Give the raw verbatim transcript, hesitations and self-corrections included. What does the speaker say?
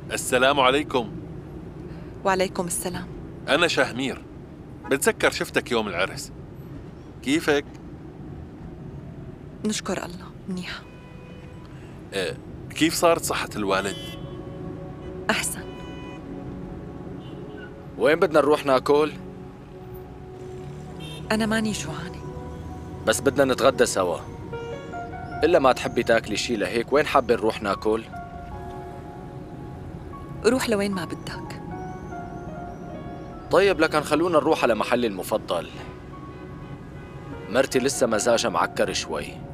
السلام عليكم. وعليكم السلام. أنا شهمير، بتذكر شفتك يوم العرس. كيفك؟ نشكر الله منيحة. أه كيف صارت صحة الوالد؟ أحسن. وين بدنا نروح ناكل؟ أنا ماني جوعانة. بس بدنا نتغدى سوا. إلا ما تحبي تاكلي شي لهيك، وين حابة نروح ناكل؟ روح لوين ما بدك. طيب لكن خلونا نروح على محلي المفضل. مرتي لسه مزاجها معكر شوي.